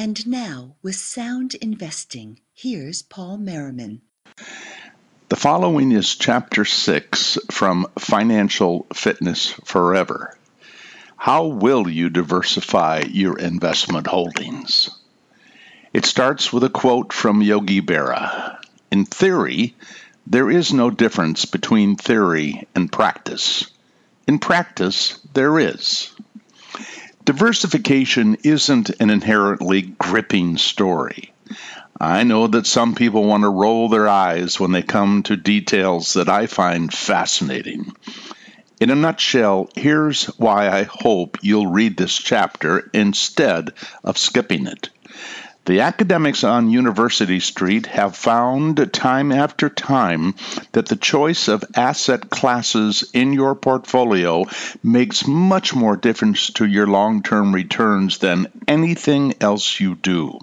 And now, with sound investing, here's Paul Merriman. The following is Chapter 6 from Financial Fitness Forever. How will you diversify your investment holdings? It starts with a quote from Yogi Berra. In theory, there is no difference between theory and practice. In practice, there is. Diversification isn't an inherently gripping story. I know that some people want to roll their eyes when they come to details that I find fascinating. In a nutshell, here's why I hope you'll read this chapter instead of skipping it. The academics on University Street have found time after time that the choice of asset classes in your portfolio makes much more difference to your long-term returns than anything else you do.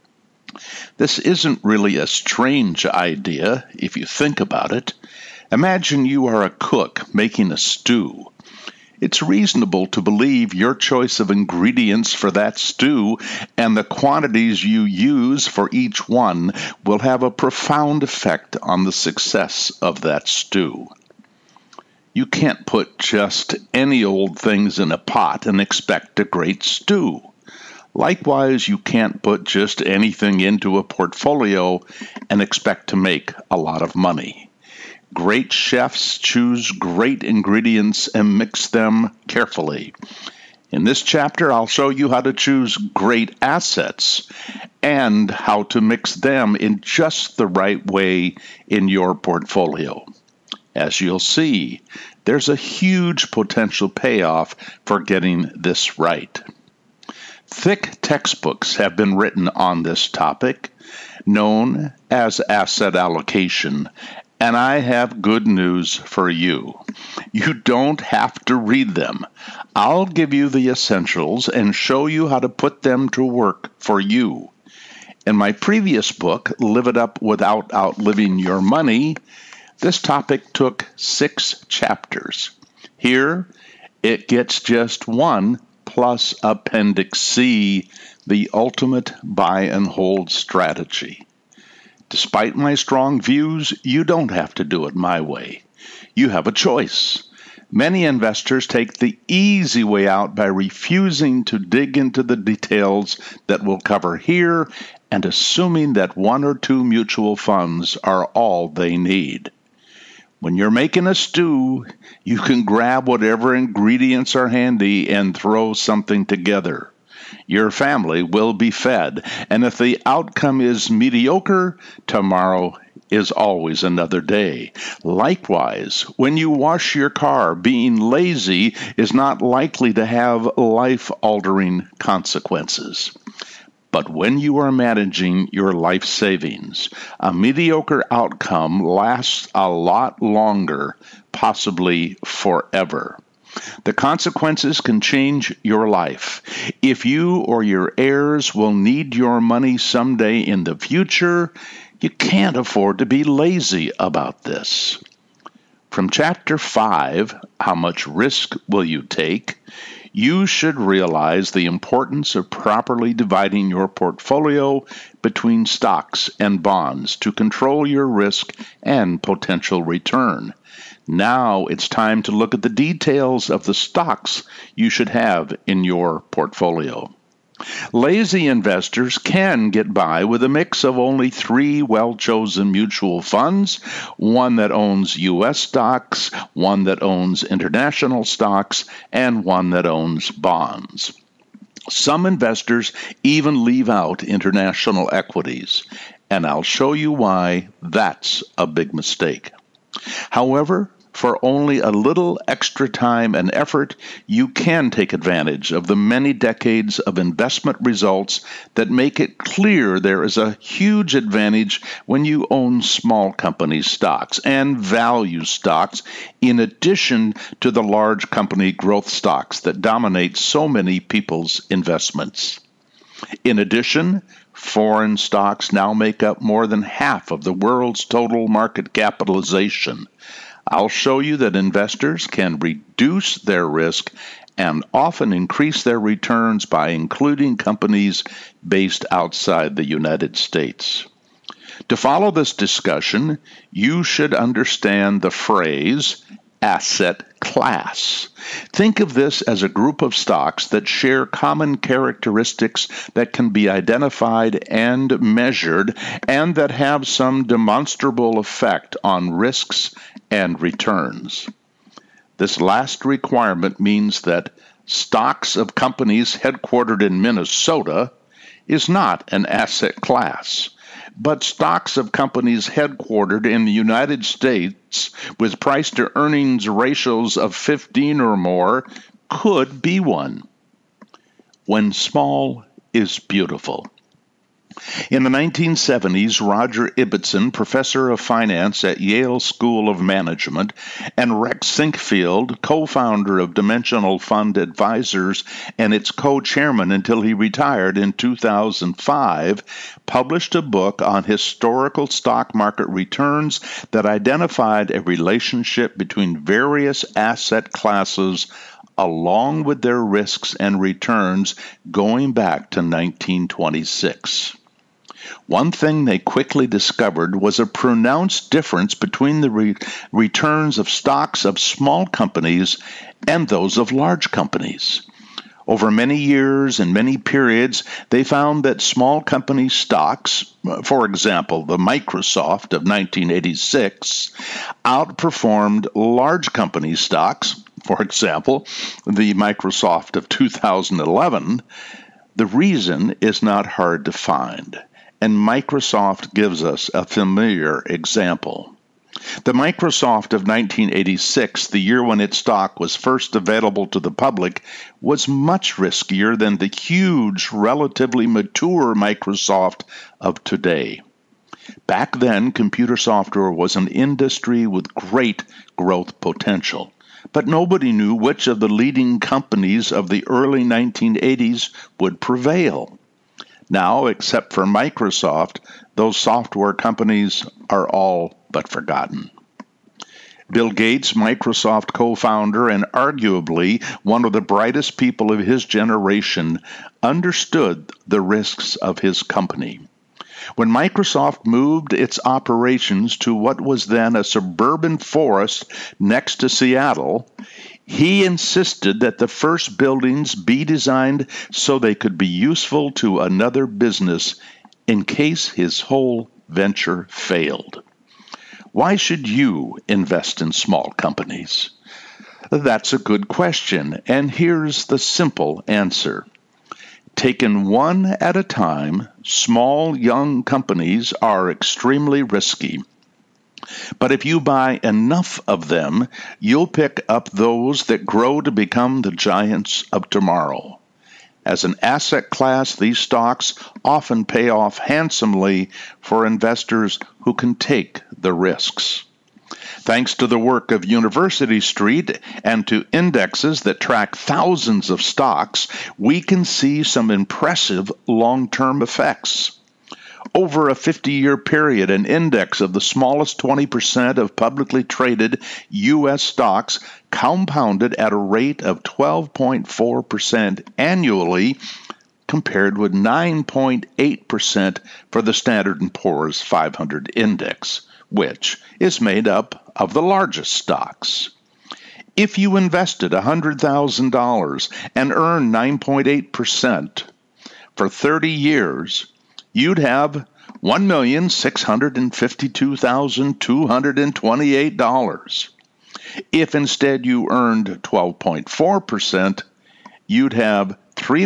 This isn't really a strange idea if you think about it. Imagine you are a cook making a stew. It's reasonable to believe your choice of ingredients for that stew and the quantities you use for each one will have a profound effect on the success of that stew. You can't put just any old things in a pot and expect a great stew. Likewise, you can't put just anything into a portfolio and expect to make a lot of money. Great chefs choose great ingredients and mix them carefully. In this chapter, I'll show you how to choose great assets and how to mix them in just the right way in your portfolio. As you'll see, there's a huge potential payoff for getting this right. Thick textbooks have been written on this topic, known as asset allocation, and I have good news for you. You don't have to read them. I'll give you the essentials and show you how to put them to work for you. In my previous book, Live It Up Without Outliving Your Money, this topic took 6 chapters. Here, it gets just one plus Appendix C, the ultimate buy and hold strategy. Despite my strong views, you don't have to do it my way. You have a choice. Many investors take the easy way out by refusing to dig into the details that we'll cover here and assuming that 1 or 2 mutual funds are all they need. When you're making a stew, you can grab whatever ingredients are handy and throw something together. Your family will be fed, and if the outcome is mediocre, tomorrow is always another day. Likewise, when you wash your car, being lazy is not likely to have life-altering consequences. But when you are managing your life savings, a mediocre outcome lasts a lot longer, possibly forever. The consequences can change your life. If you or your heirs will need your money someday in the future, you can't afford to be lazy about this. From Chapter 5, How Much Risk Will You Take?, you should realize the importance of properly dividing your portfolio between stocks and bonds to control your risk and potential return. Now it's time to look at the details of the stocks you should have in your portfolio. Lazy investors can get by with a mix of only 3 well-chosen mutual funds, one that owns U.S. stocks, one that owns international stocks, and one that owns bonds. Some investors even leave out international equities, and I'll show you why that's a big mistake. However, for only a little extra time and effort, you can take advantage of the many decades of investment results that make it clear there is a huge advantage when you own small company stocks and value stocks, in addition to the large company growth stocks that dominate so many people's investments. In addition, foreign stocks now make up more than half of the world's total market capitalization. I'll show you that investors can reduce their risk and often increase their returns by including companies based outside the United States. To follow this discussion, you should understand the phrase asset class. Think of this as a group of stocks that share common characteristics that can be identified and measured and that have some demonstrable effect on risks and returns. This last requirement means that stocks of companies headquartered in Minnesota is not an asset class, but stocks of companies headquartered in the United States with price-to-earnings ratios of 15 or more could be one. When small is beautiful. In the 1970s, Roger Ibbotson, professor of finance at Yale School of Management, and Rex Sinkfield, co-founder of Dimensional Fund Advisors and its co-chairman until he retired in 2005, published a book on historical stock market returns that identified a relationship between various asset classes along with their risks and returns going back to 1926. One thing they quickly discovered was a pronounced difference between the returns of stocks of small companies and those of large companies. Over many years and many periods, they found that small company stocks, for example, the Microsoft of 1986, outperformed large company stocks, for example, the Microsoft of 2011. The reason is not hard to find, and Microsoft gives us a familiar example. The Microsoft of 1986, the year when its stock was first available to the public, was much riskier than the huge, relatively mature Microsoft of today. Back then, computer software was an industry with great growth potential, but nobody knew which of the leading companies of the early 1980s would prevail. Now, except for Microsoft, those software companies are all but forgotten. Bill Gates, Microsoft co-founder and arguably one of the brightest people of his generation, understood the risks of his company. When Microsoft moved its operations to what was then a suburban forest next to Seattle, he insisted that the first buildings be designed so they could be useful to another business in case his whole venture failed. Why should you invest in small companies? That's a good question, and here's the simple answer. Taken one at a time, small, young companies are extremely risky. But if you buy enough of them, you'll pick up those that grow to become the giants of tomorrow. As an asset class, these stocks often pay off handsomely for investors who can take the risks. Thanks to the work of University Street and to indexes that track thousands of stocks, we can see some impressive long-term effects. Over a 50-year period, an index of the smallest 20% of publicly traded U.S. stocks compounded at a rate of 12.4% annually, compared with 9.8% for the Standard & Poor's 500 index, which is made up of the largest stocks. If you invested $100,000 and earned 9.8% for 30 years, you'd have $1,652,228. If instead you earned 12.4%, you'd have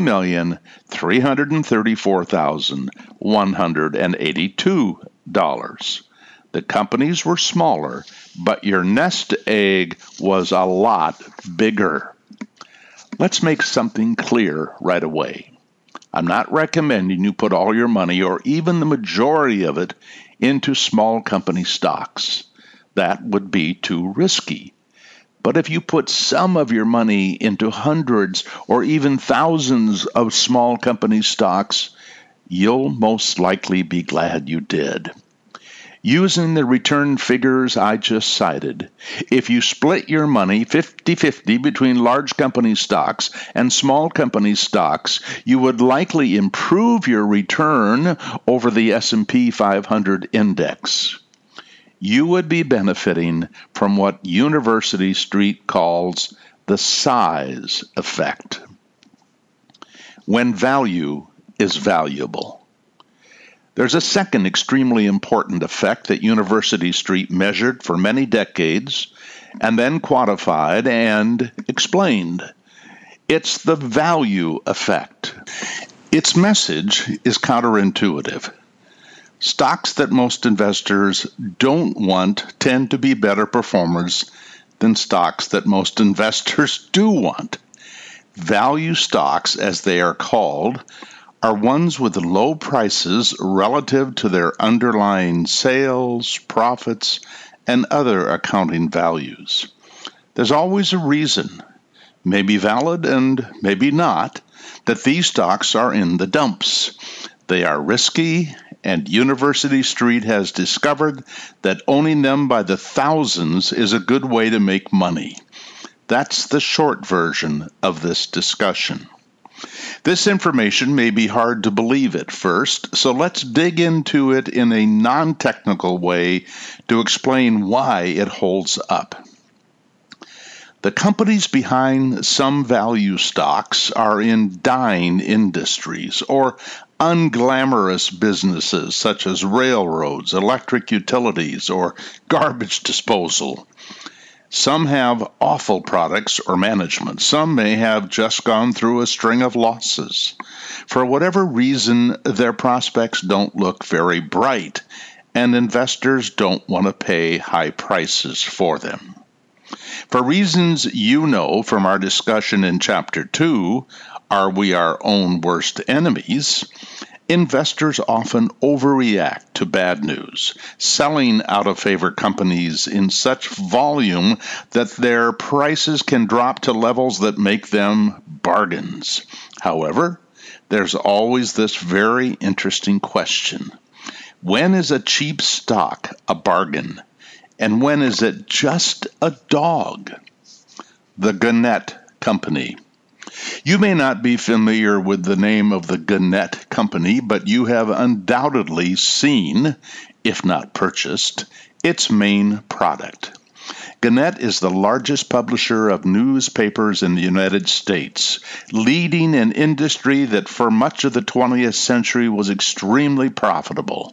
$3,334,182. The companies were smaller, but your nest egg was a lot bigger. Let's make something clear right away. I'm not recommending you put all your money, or even the majority of it, into small company stocks. That would be too risky. But if you put some of your money into hundreds or even thousands of small company stocks, you'll most likely be glad you did. Using the return figures I just cited, if you split your money 50-50 between large company stocks and small company stocks, you would likely improve your return over the S&P 500 index. You would be benefiting from what University Street calls the size effect. When value is valuable. There's a second extremely important effect that University Street measured for many decades and then quantified and explained. It's the value effect. Its message is counterintuitive. Stocks that most investors don't want tend to be better performers than stocks that most investors do want. Value stocks, as they are called, are ones with low prices relative to their underlying sales, profits, and other accounting values. There's always a reason, maybe valid and maybe not, that these stocks are in the dumps. They are risky, and University Street has discovered that owning them by the thousands is a good way to make money. That's the short version of this discussion. This information may be hard to believe at first, so let's dig into it in a non-technical way to explain why it holds up. The companies behind some value stocks are in dying industries or unglamorous businesses such as railroads, electric utilities, or garbage disposal. Some have awful products or management. Some may have just gone through a string of losses. For whatever reason, their prospects don't look very bright, and investors don't want to pay high prices for them. For reasons you know from our discussion in Chapter 2, Are We Our Own Worst Enemies?, investors often overreact to bad news, selling out-of-favor companies in such volume that their prices can drop to levels that make them bargains. However, there's always this very interesting question. When is a cheap stock a bargain? And when is it just a dog? The Gannett Company. You may not be familiar with the name of the Gannett Company, but you have undoubtedly seen, if not purchased, its main product. Gannett is the largest publisher of newspapers in the United States, leading an industry that for much of the 20th century was extremely profitable.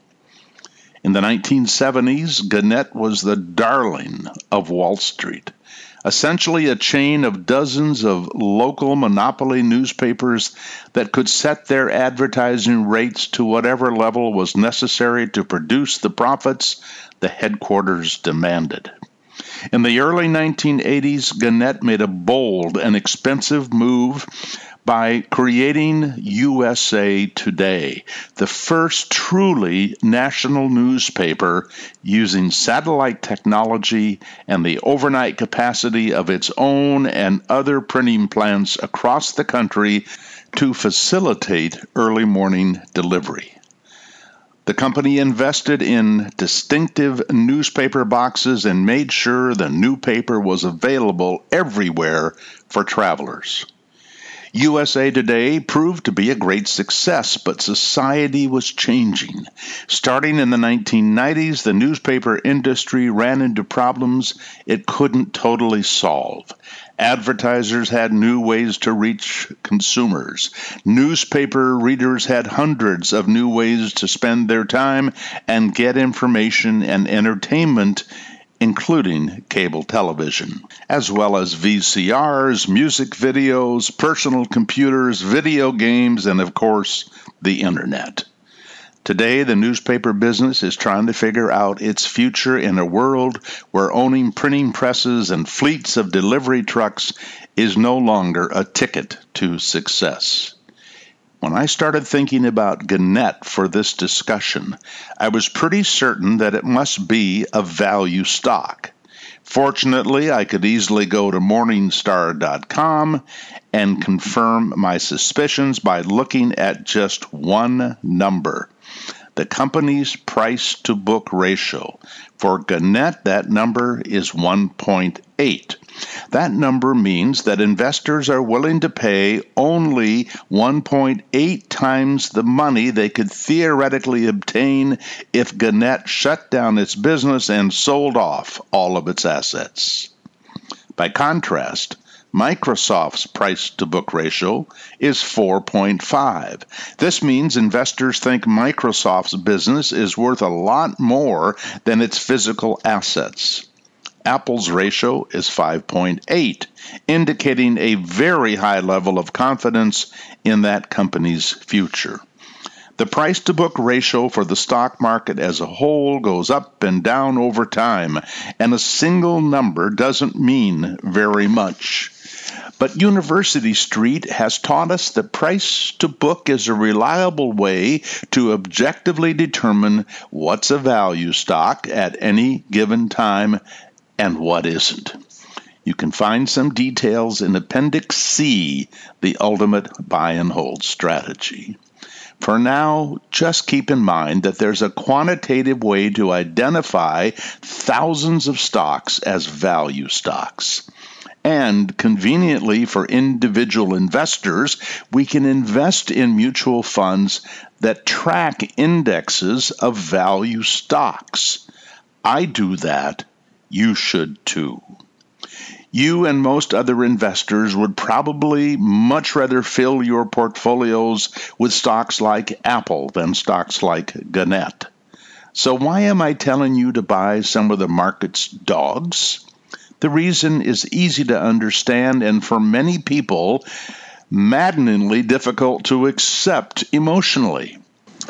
In the 1970s, Gannett was the darling of Wall Street. Essentially a chain of dozens of local monopoly newspapers that could set their advertising rates to whatever level was necessary to produce the profits the headquarters demanded. In the early 1980s, Gannett made a bold and expensive move by creating USA Today, the first truly national newspaper using satellite technology and the overnight capacity of its own and other printing plants across the country to facilitate early morning delivery. The company invested in distinctive newspaper boxes and made sure the new paper was available everywhere for travelers. USA Today proved to be a great success, but society was changing. Starting in the 1990s, the newspaper industry ran into problems it couldn't totally solve. Advertisers had new ways to reach consumers. Newspaper readers had hundreds of new ways to spend their time and get information and entertainment, including cable television, as well as VCRs, music videos, personal computers, video games, and of course, the internet. Today, the newspaper business is trying to figure out its future in a world where owning printing presses and fleets of delivery trucks is no longer a ticket to success. When I started thinking about Gannett for this discussion, I was pretty certain that it must be a value stock. Fortunately, I could easily go to Morningstar.com and confirm my suspicions by looking at just one number. the company's price-to-book ratio. For Gannett, that number is 1.8. That number means that investors are willing to pay only 1.8 times the money they could theoretically obtain if Gannett shut down its business and sold off all of its assets. By contrast, Microsoft's price-to-book ratio is 4.5. This means investors think Microsoft's business is worth a lot more than its physical assets. Apple's ratio is 5.8, indicating a very high level of confidence in that company's future. The price-to-book ratio for the stock market as a whole goes up and down over time, and a single number doesn't mean very much. But University Street has taught us that price-to-book is a reliable way to objectively determine what's a value stock at any given time and what isn't. You can find some details in Appendix C, the ultimate buy and hold strategy. For now, just keep in mind that there's a quantitative way to identify thousands of stocks as value stocks. And conveniently for individual investors, we can invest in mutual funds that track indexes of value stocks. I do that. You should too. You and most other investors would probably much rather fill your portfolios with stocks like Apple than stocks like Gannett. So why am I telling you to buy some of the market's dogs? The reason is easy to understand and for many people, maddeningly difficult to accept emotionally.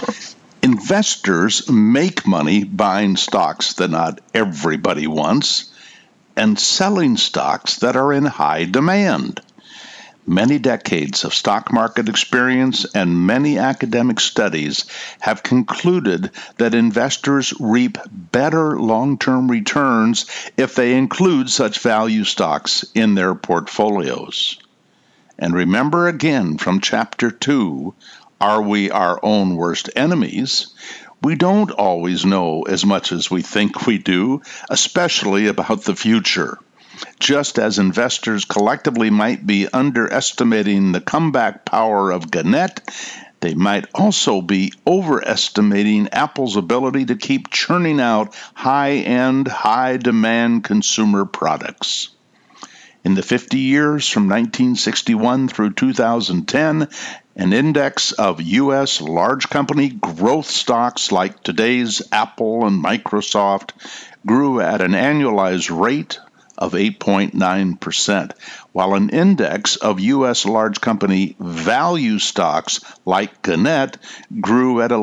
Investors make money buying stocks that not everybody wants and selling stocks that are in high demand. Many decades of stock market experience and many academic studies have concluded that investors reap better long-term returns if they include such value stocks in their portfolios. And remember again from Chapter 2, Are We Our Own Worst Enemies? We don't always know as much as we think we do, especially about the future. Just as investors collectively might be underestimating the comeback power of Gannett, they might also be overestimating Apple's ability to keep churning out high-end, high-demand consumer products. In the 50 years from 1961 through 2010, an index of U.S. large company growth stocks like today's Apple and Microsoft grew at an annualized rate of 8.9%, while an index of U.S. large company value stocks like Gannett grew at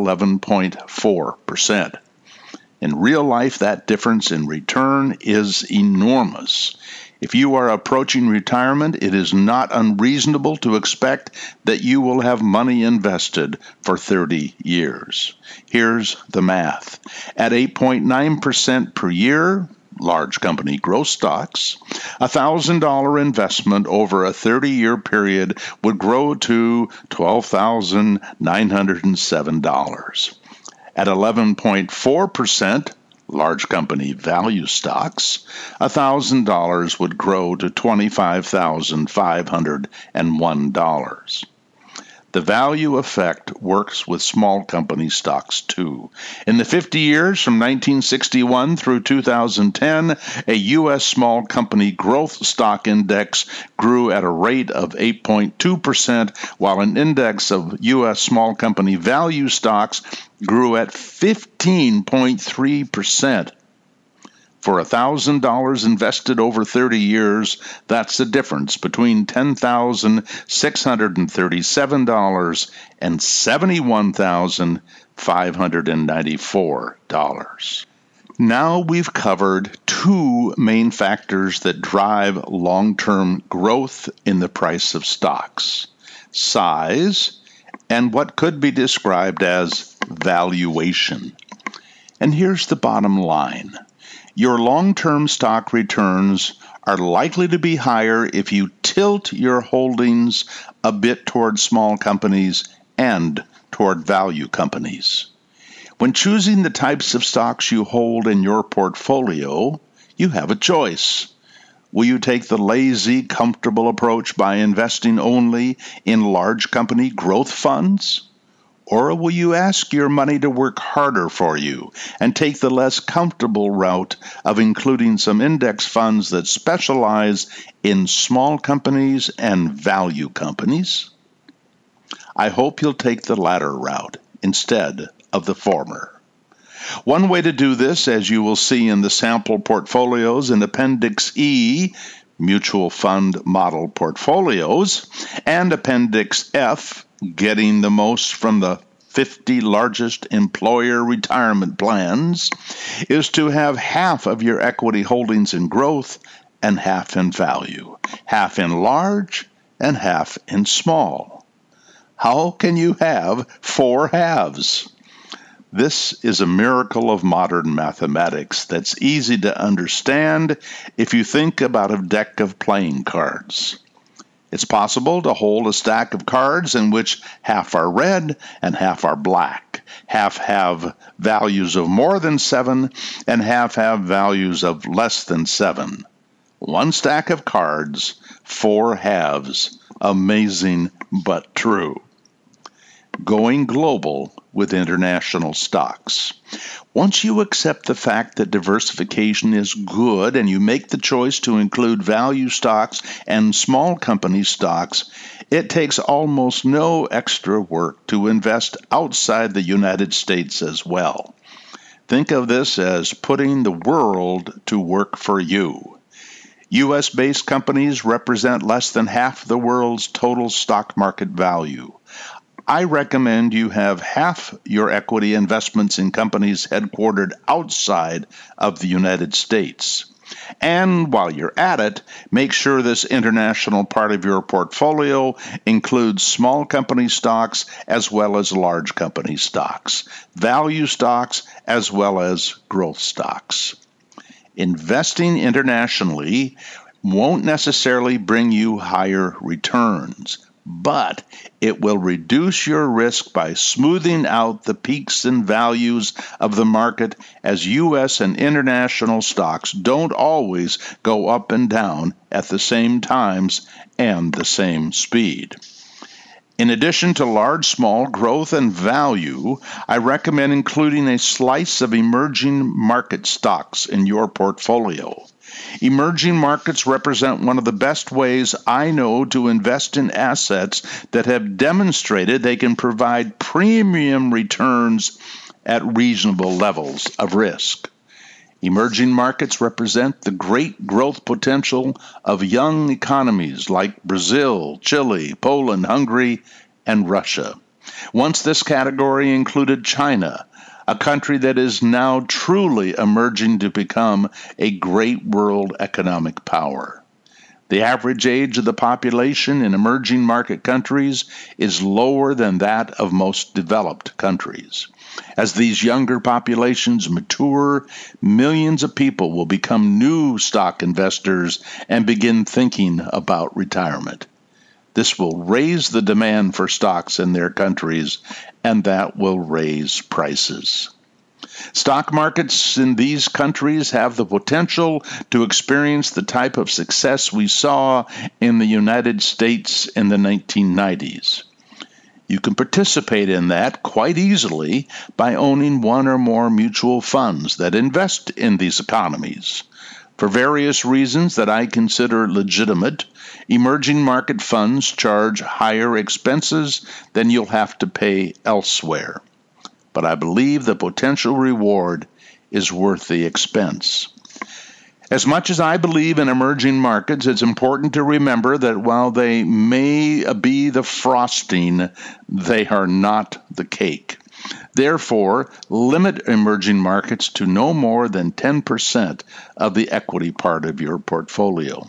11.4%. In real life, that difference in return is enormous. If you are approaching retirement, it is not unreasonable to expect that you will have money invested for 30 years. Here's the math. At 8.9% per year, large company growth stocks, a $1,000 investment over a 30-year period would grow to $12,907. At 11.4%, large company value stocks, $1,000 would grow to $25,501. The value effect works with small company stocks too. In the 50 years from 1961 through 2010, a U.S. small company growth stock index grew at a rate of 8.2%, while an index of U.S. small company value stocks grew at 15.3%. For $1,000 invested over 30 years, that's the difference between $10,637 and $71,594. Now we've covered two main factors that drive long-term growth in the price of stocks: size and what could be described as valuation. And here's the bottom line. Your long-term stock returns are likely to be higher if you tilt your holdings a bit toward small companies and toward value companies. When choosing the types of stocks you hold in your portfolio, you have a choice. Will you take the lazy, comfortable approach by investing only in large company growth funds? Or will you ask your money to work harder for you and take the less comfortable route of including some index funds that specialize in small companies and value companies? I hope you'll take the latter route instead of the former. One way to do this, as you will see in the sample portfolios in Appendix E, Mutual Fund Model Portfolios, and Appendix F, Getting the Most from the 50 Largest Employer Retirement Plans, is to have half of your equity holdings in growth and half in value, half in large and half in small. How can you have four halves? This is a miracle of modern mathematics that's easy to understand if you think about a deck of playing cards. It's possible to hold a stack of cards in which half are red and half are black. Half have values of more than 7 and half have values of less than 7. One stack of cards, four halves. Amazing but true. Going global with international stocks. Once you accept the fact that diversification is good and you make the choice to include value stocks and small company stocks, it takes almost no extra work to invest outside the United States as well. Think of this as putting the world to work for you. U.S.-based companies represent less than half the world's total stock market value. I recommend you have half your equity investments in companies headquartered outside of the United States. And while you're at it, make sure this international part of your portfolio includes small company stocks as well as large company stocks, value stocks as well as growth stocks. Investing internationally won't necessarily bring you higher returns, but it will reduce your risk by smoothing out the peaks and values of the market, as U.S. and international stocks don't always go up and down at the same times and the same speed. In addition to large, small, growth, and value, I recommend including a slice of emerging market stocks in your portfolio. Emerging markets represent one of the best ways I know to invest in assets that have demonstrated they can provide premium returns at reasonable levels of risk. Emerging markets represent the great growth potential of young economies like Brazil, Chile, Poland, Hungary, and Russia. Once this category included China, a country that is now truly emerging to become a great world economic power. The average age of the population in emerging market countries is lower than that of most developed countries. As these younger populations mature, millions of people will become new stock investors and begin thinking about retirement. This will raise the demand for stocks in their countries, and that will raise prices. Stock markets in these countries have the potential to experience the type of success we saw in the United States in the 1990s. You can participate in that quite easily by owning one or more mutual funds that invest in these economies. For various reasons that I consider legitimate, emerging market funds charge higher expenses than you'll have to pay elsewhere. But I believe the potential reward is worth the expense. As much as I believe in emerging markets, it's important to remember that while they may be the frosting, they are not the cake. Therefore, limit emerging markets to no more than 10% of the equity part of your portfolio.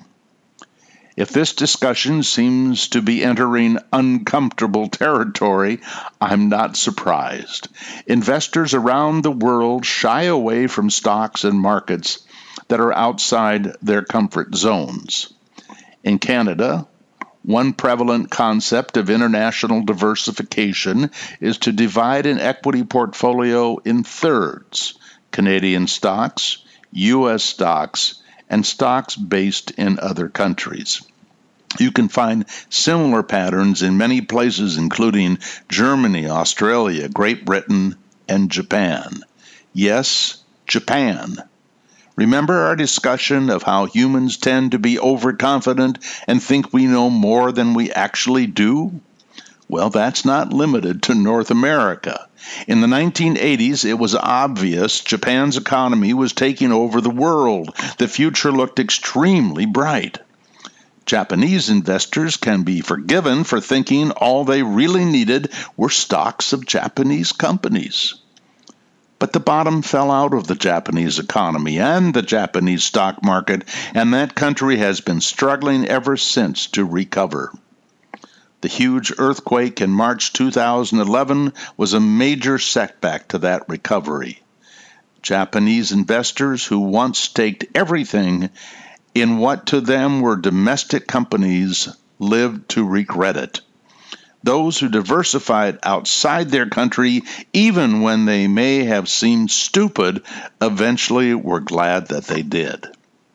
If this discussion seems to be entering uncomfortable territory, I'm not surprised. Investors around the world shy away from stocks and markets that are outside their comfort zones. In Canada, One prevalent concept of international diversification is to divide an equity portfolio in thirds: Canadian stocks, U.S. stocks, and stocks based in other countries. You can find similar patterns in many places, including Germany, Australia, Great Britain, and Japan. Yes, Japan. Remember our discussion of how humans tend to be overconfident and think we know more than we actually do? Well, that's not limited to North America. In the 1980s, it was obvious Japan's economy was taking over the world. The future looked extremely bright. Japanese investors can be forgiven for thinking all they really needed were stocks of Japanese companies. But the bottom fell out of the Japanese economy and the Japanese stock market, and that country has been struggling ever since to recover. The huge earthquake in March 2011 was a major setback to that recovery. Japanese investors who once staked everything in what to them were domestic companies lived to regret it. Those who diversified outside their country, even when they may have seemed stupid, eventually were glad that they did.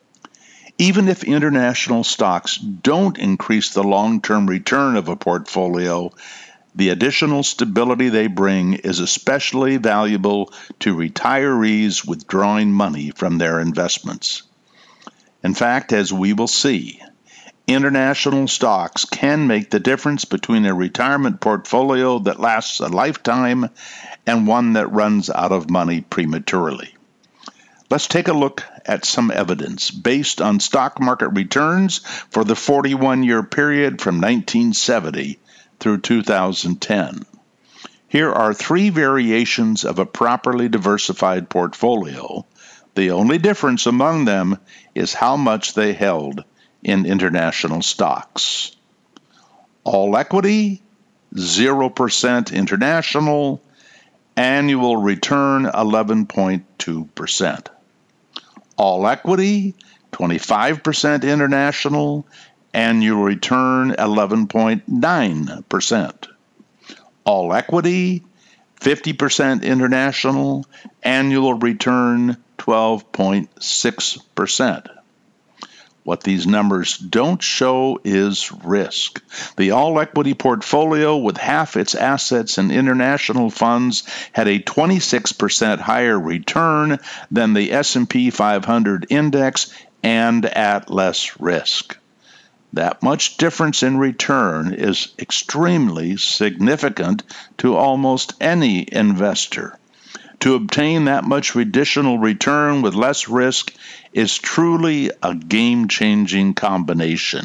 Even if international stocks don't increase the long-term return of a portfolio, the additional stability they bring is especially valuable to retirees withdrawing money from their investments. In fact, as we will see, international stocks can make the difference between a retirement portfolio that lasts a lifetime and one that runs out of money prematurely. Let's take a look at some evidence based on stock market returns for the 41-year period from 1970 through 2010. Here are 3 variations of a properly diversified portfolio. The only difference among them is how much they held in international stocks. All equity, 0% international, annual return 11.2%. All equity, 25% international, annual return 11.9%. All equity, 50% international, annual return 12.6%. What these numbers don't show is risk. The all-equity portfolio with half its assets in international funds had a 26% higher return than the S&P 500 index and at less risk. That much difference in return is extremely significant to almost any investor. To obtain that much additional return with less risk is truly a game-changing combination.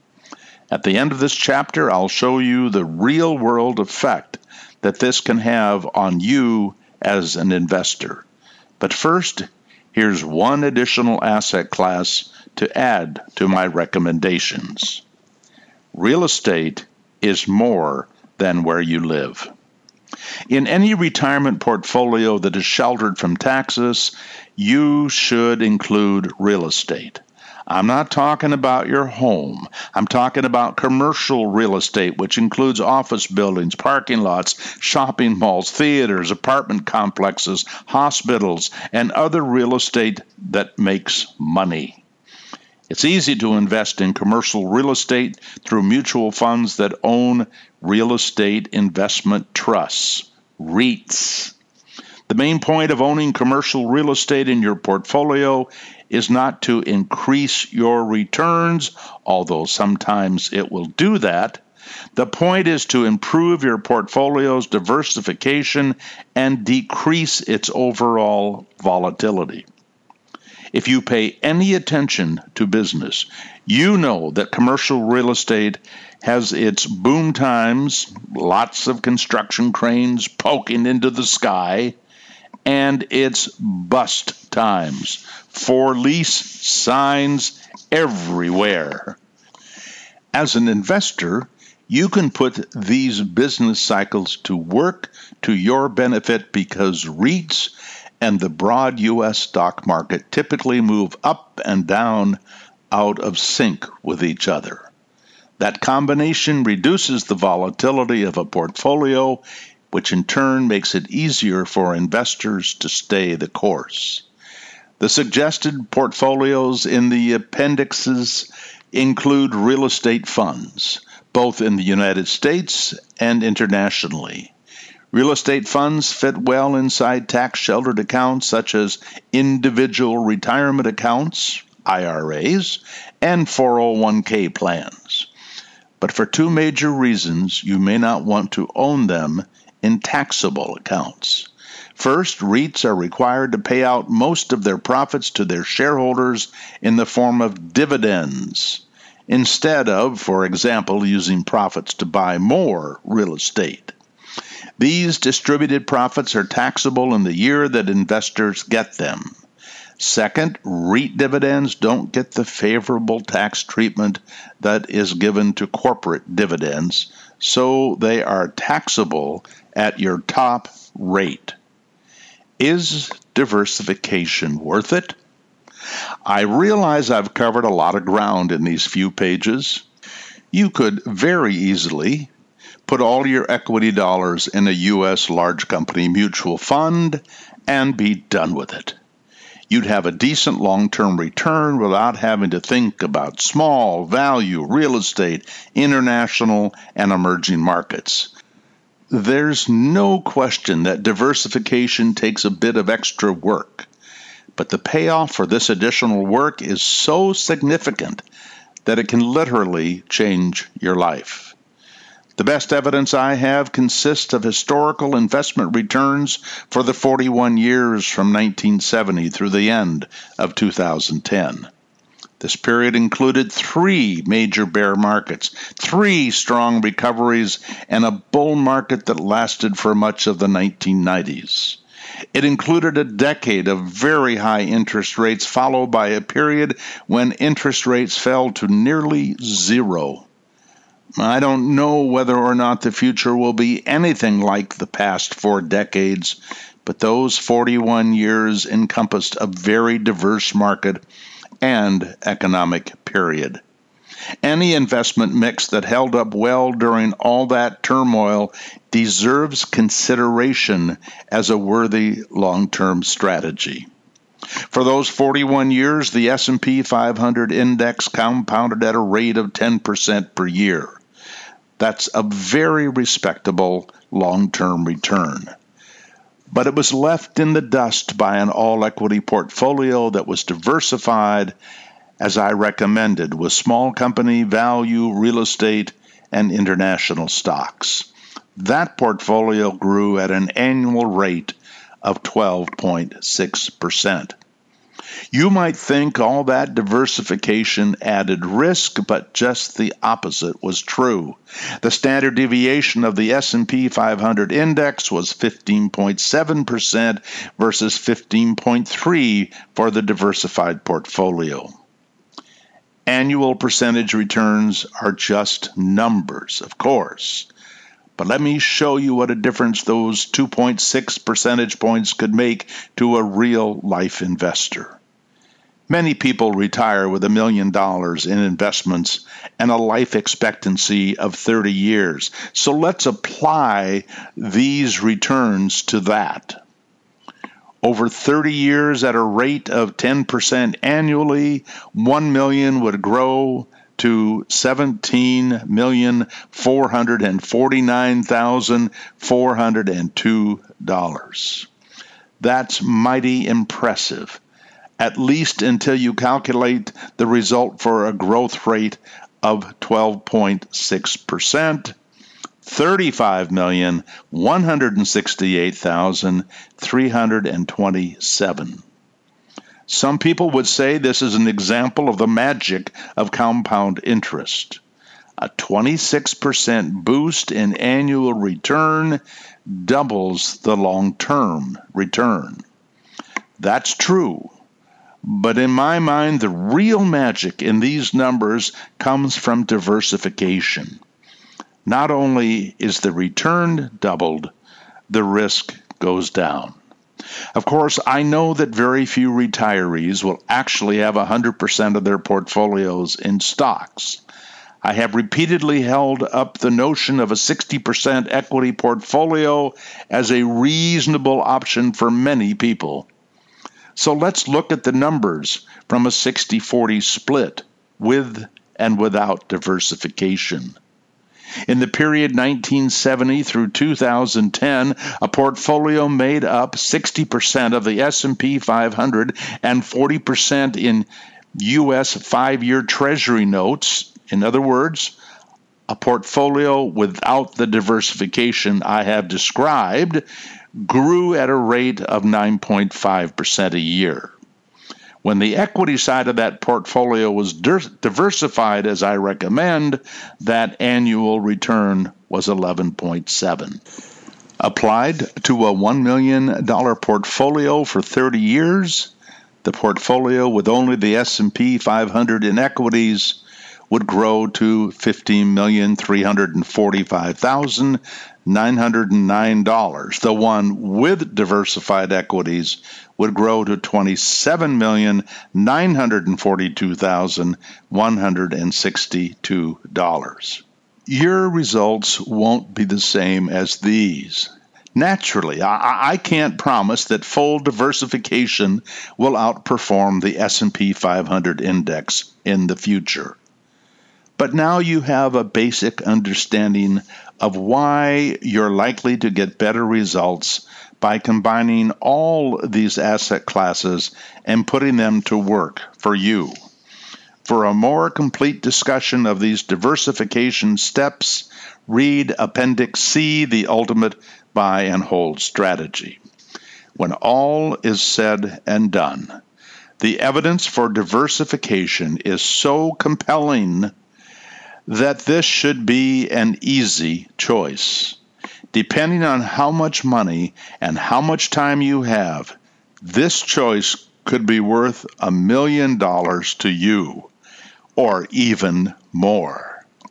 At the end of this chapter, I'll show you the real-world effect that this can have on you as an investor. But first, here's one additional asset class to add to my recommendations. Real estate is more than where you live. In any retirement portfolio that is sheltered from taxes, you should include real estate. I'm not talking about your home. I'm talking about commercial real estate, which includes office buildings, parking lots, shopping malls, theaters, apartment complexes, hospitals, and other real estate that makes money. It's easy to invest in commercial real estate through mutual funds that own real estate investment trusts, REITs. The main point of owning commercial real estate in your portfolio is not to increase your returns, although sometimes it will do that. The point is to improve your portfolio's diversification and decrease its overall volatility. If you pay any attention to business, you know that commercial real estate has its boom times, lots of construction cranes poking into the sky, and its bust times, for lease signs everywhere. As an investor, you can put these business cycles to work to your benefit because REITs and the broad U.S. stock market typically move up and down out of sync with each other. That combination reduces the volatility of a portfolio, which in turn makes it easier for investors to stay the course. The suggested portfolios in the appendixes include real estate funds, both in the United States and internationally. Real estate funds fit well inside tax-sheltered accounts such as individual retirement accounts, IRAs, and 401k plans. But for two major reasons, you may not want to own them in taxable accounts. First, REITs are required to pay out most of their profits to their shareholders in the form of dividends, instead of, for example, using profits to buy more real estate. These distributed profits are taxable in the year that investors get them. Second, REIT dividends don't get the favorable tax treatment that is given to corporate dividends, so they are taxable at your top rate. Is diversification worth it? I realize I've covered a lot of ground in these few pages. You could very easily put all your equity dollars in a U.S. large company mutual fund and be done with it. You'd have a decent long-term return without having to think about small value real estate, international, and emerging markets. There's no question that diversification takes a bit of extra work, but the payoff for this additional work is so significant that it can literally change your life. The best evidence I have consists of historical investment returns for the 41 years from 1970 through the end of 2010. This period included 3 major bear markets, 3 strong recoveries, and a bull market that lasted for much of the 1990s. It included a decade of very high interest rates, followed by a period when interest rates fell to nearly zero. I don't know whether or not the future will be anything like the past 4 decades, but those 41 years encompassed a very diverse market and economic period. Any investment mix that held up well during all that turmoil deserves consideration as a worthy long-term strategy. For those 41 years, the S&P 500 index compounded at a rate of 10% per year. That's a very respectable long-term return. But it was left in the dust by an all-equity portfolio that was diversified, as I recommended, with small company value, real estate, and international stocks. That portfolio grew at an annual rate of 12.6%. You might think all that diversification added risk, but just the opposite was true. The standard deviation of the S&P 500 index was 15.7% versus 15.3% for the diversified portfolio. Annual percentage returns are just numbers, of course. But let me show you what a difference those 2.6 percentage points could make to a real-life investor. Many people retire with $1 million in investments and a life expectancy of 30 years. So let's apply these returns to that. Over 30 years at a rate of 10% annually, $1 million would grow to $17,449,402. That's mighty impressive, at least until you calculate the result for a growth rate of 12.6%, $35,168,327. Some people would say this is an example of the magic of compound interest. A 26% boost in annual return doubles the long-term return. That's true. But in my mind, the real magic in these numbers comes from diversification. Not only is the return doubled, the risk goes down. Of course, I know that very few retirees will actually have 100% of their portfolios in stocks. I have repeatedly held up the notion of a 60% equity portfolio as a reasonable option for many people. So let's look at the numbers from a 60-40 split with and without diversification. In the period 1970 through 2010, a portfolio made up 60% of the S&P 500 and 40% in U.S. 5-year Treasury notes. In other words, a portfolio without the diversification I have described grew at a rate of 9.5% a year. When the equity side of that portfolio was diversified as I recommend, that annual return was 11.7. Applied to a $1 million portfolio for 30 years, the portfolio with only the S&P 500 in equities would grow to $15,345,909. The one with diversified equities would grow to $27,942,162. Your results won't be the same as these. Naturally, I can't promise that full diversification will outperform the S&P 500 index in the future. But now you have a basic understanding of why you're likely to get better results by combining all these asset classes and putting them to work for you. For a more complete discussion of these diversification steps, read Appendix C, The Ultimate Buy and Hold Strategy. When all is said and done, the evidence for diversification is so compelling that this should be an easy choice. Depending on how much money and how much time you have, this choice could be worth $1 million to you, or even more.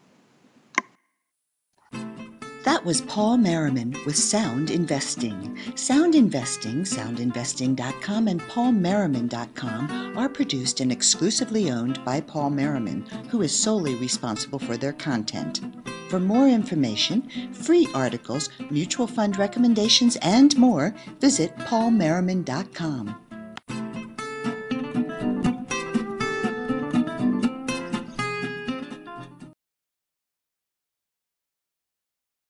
That was Paul Merriman with Sound Investing. Sound Investing, soundinvesting.com, and paulmerriman.com are produced and exclusively owned by Paul Merriman, who is solely responsible for their content. For more information, free articles, mutual fund recommendations, and more, visit paulmerriman.com.